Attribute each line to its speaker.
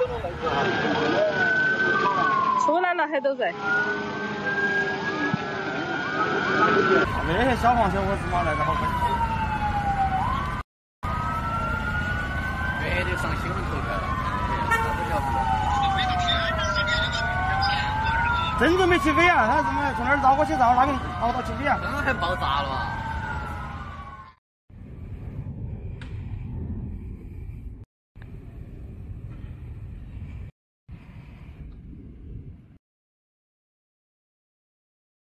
Speaker 1: 出来了，很多人。
Speaker 2: 那些小黄小伙子嘛来得好快。
Speaker 3: 绝对上新闻头条了。
Speaker 2: 真准备起飞啊！他怎么从那儿绕过去绕那边绕到起飞啊？
Speaker 3: 刚刚还爆炸了吧？